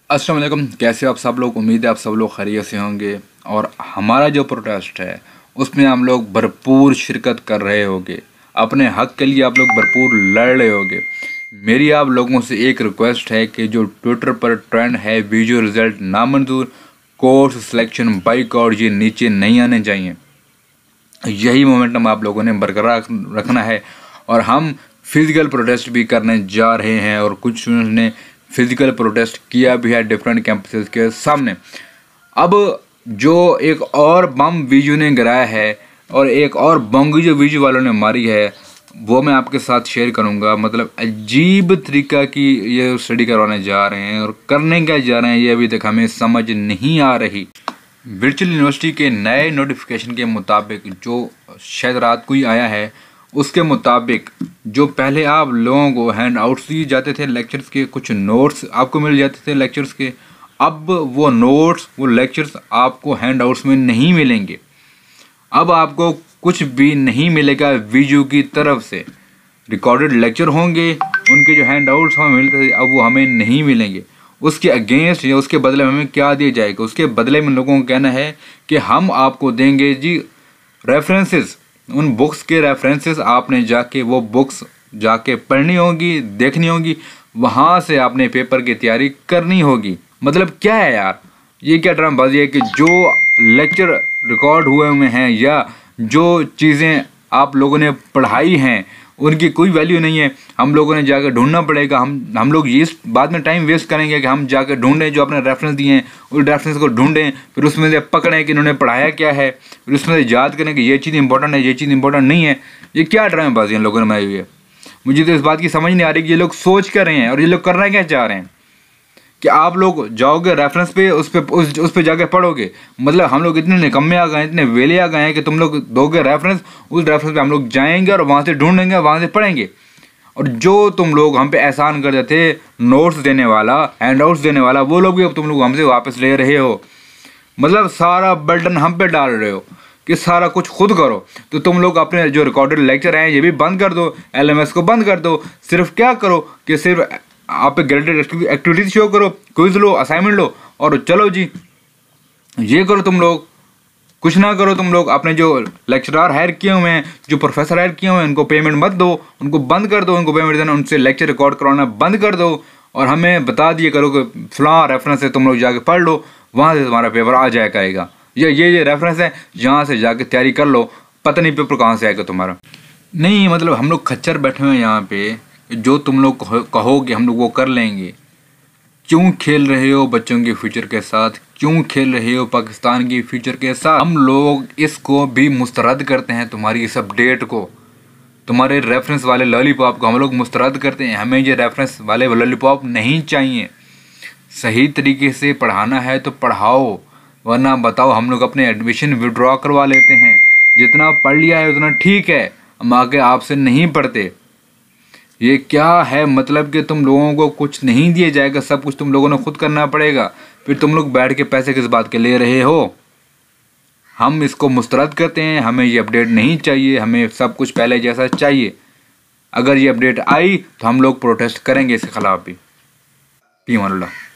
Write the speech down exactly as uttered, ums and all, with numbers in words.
अस्सलाम वालेकुम, कैसे हो आप सब लोग। उम्मीद है आप सब लोग खैरियत से होंगे। और हमारा जो प्रोटेस्ट है उसमें हम लोग भरपूर शिरकत कर रहे होंगे। अपने हक के लिए आप लोग भरपूर लड़ रहे होंगे। मेरी आप लोगों से एक रिक्वेस्ट है कि जो ट्विटर पर ट्रेंड है वीडियो रिजल्ट नामंजूर, कोर्स सिलेक्शन बाइकआउट, ये नीचे नहीं आने चाहिए। यही मोमेंटम आप लोगों ने बरकरार रखना है। और हम फिजिकल प्रोटेस्ट भी करने जा रहे हैं और कुछ स्टूडेंट्स ने फिजिकल प्रोटेस्ट किया भी है डिफरेंट कैंपसेस के सामने। अब जो एक और बम वीजू ने गिराया है और एक और बंगी जो वीजू वालों ने मारी है वो मैं आपके साथ शेयर करूंगा। मतलब अजीब तरीका की ये स्टडी करवाने जा रहे हैं और करने क्या जा रहे हैं ये अभी तक हमें समझ नहीं आ रही। वर्चुअल यूनिवर्सिटी के नए नोटिफिकेशन के मुताबिक जो शायद रात को ही आया है, उसके मुताबिक जो पहले आप लोगों को हैंड आउट्स दिए जाते थे लेक्चर्स के, कुछ नोट्स आपको मिल जाते थे लेक्चर्स के, अब वो नोट्स वो लेक्चर्स आपको हैंड आउट्स में नहीं मिलेंगे। अब आपको कुछ भी नहीं मिलेगा वीडियो की तरफ से। रिकॉर्डेड लेक्चर होंगे, उनके जो हैंड आउट्स हमें मिलते थे अब वो हमें नहीं मिलेंगे। उसके अगेंस्ट या उसके बदले में हमें क्या दिया जाएगा, उसके बदले में लोगों को कहना है कि हम आपको देंगे जी रेफरेंसेस, उन बुक्स के रेफरेंसेस आपने जाके वो बुक्स जाके पढ़नी होगी, देखनी होगी, वहाँ से आपने पेपर की तैयारी करनी होगी। मतलब क्या है यार, ये क्या ड्रामेबाजी है कि जो लेक्चर रिकॉर्ड हुए हुए हैं या जो चीज़ें आप लोगों ने पढ़ाई हैं उनकी कोई वैल्यू नहीं है। हम लोगों ने जाकर ढूंढना पड़ेगा। हम हम लोग ये बाद में टाइम वेस्ट करेंगे कि हम जाकर ढूंढें जो अपने रेफरेंस दिए हैं, उस रेफरेंस को ढूंढें, फिर उसमें से पकड़ें कि इन्होंने पढ़ाया क्या है, फिर उसमें से याद करें कि ये चीज़ इंपॉर्टेंट है, ये चीज़ इंपॉर्टेंट नहीं है। ये क्या ड्रामेबाजी इन लोगों ने बनाई हुई है। मुझे तो इस बात की समझ नहीं आ रही कि ये लोग सोच कर रहे हैं और ये लोग करना क्या चाह रहे हैं कि आप लोग जाओगे रेफरेंस पे, उस पे उस उस पे जाके पढ़ोगे। मतलब हम लोग इतने निकम्मे आ गए, इतने वेले आ गए हैं कि तुम लोग दोगे रेफरेंस, उस रेफरेंस पे हम लोग जाएंगे और वहाँ से ढूंढेंगे, वहाँ से पढ़ेंगे। और जो तुम लोग हम पे एहसान कर देते नोट्स देने वाला, हैंड आउट्स देने वाला, वो लोग भी अब तुम लोग हमसे वापस ले रहे हो। मतलब सारा बर्डन हम पे डाल रहे हो कि सारा कुछ खुद करो। तो तुम लोग अपने जो रिकॉर्डेड लेक्चर हैं ये भी बंद कर दो, एल एम एस को बंद कर दो। सिर्फ क्या करो कि सिर्फ आप ग्रेडेड एक्टिविटीज शो करो, क्विज लो, असाइनमेंट लो और चलो जी ये करो। तुम लोग कुछ ना करो। तुम लोग अपने जो लेक्चरार हायर किए हुए हैं, जो प्रोफेसर हायर किए हुए हैं, उनको पेमेंट मत दो, उनको बंद कर दो, उनको पेमेंट देना, उनसे लेक्चर रिकॉर्ड करवाना बंद कर दो। और हमें बता दिए करो कि फलां रेफरेंस है, तुम लोग जाके पढ़ लो, वहाँ से तुम्हारा पेपर आ जाया करेगा। ये ये ये रेफरेंस है, यहाँ से जाके तैयारी कर लो, पता नहीं पेपर कहाँ से आएगा तुम्हारा। नहीं मतलब हम लोग खच्चर बैठे हुए हैं यहाँ पे, जो तुम लोग कहोगे हम लोग वो कर लेंगे। क्यों खेल रहे हो बच्चों के फ्यूचर के साथ, क्यों खेल रहे हो पाकिस्तान की फ्यूचर के साथ। हम लोग इसको भी मुस्तरद करते हैं, तुम्हारी इस अपडेट को, तुम्हारे रेफरेंस वाले लॉलीपॉप को हम लोग मुस्तरद करते हैं। हमें ये रेफरेंस वाले लॉलीपॉप नहीं चाहिए। सही तरीके से पढ़ाना है तो पढ़ाओ, वरना बताओ हम लोग अपने एडमिशन विड्रॉ करवा लेते हैं। जितना पढ़ लिया है उतना ठीक है, हम आगे आपसे नहीं पढ़ते। ये क्या है मतलब कि तुम लोगों को कुछ नहीं दिया जाएगा, सब कुछ तुम लोगों ने खुद करना पड़ेगा। फिर तुम लोग बैठ के पैसे किस बात के ले रहे हो। हम इसको मुस्तरद करते हैं, हमें ये अपडेट नहीं चाहिए, हमें सब कुछ पहले जैसा चाहिए। अगर ये अपडेट आई तो हम लोग प्रोटेस्ट करेंगे इसके खिलाफ भी। फी अमान अल्लाह।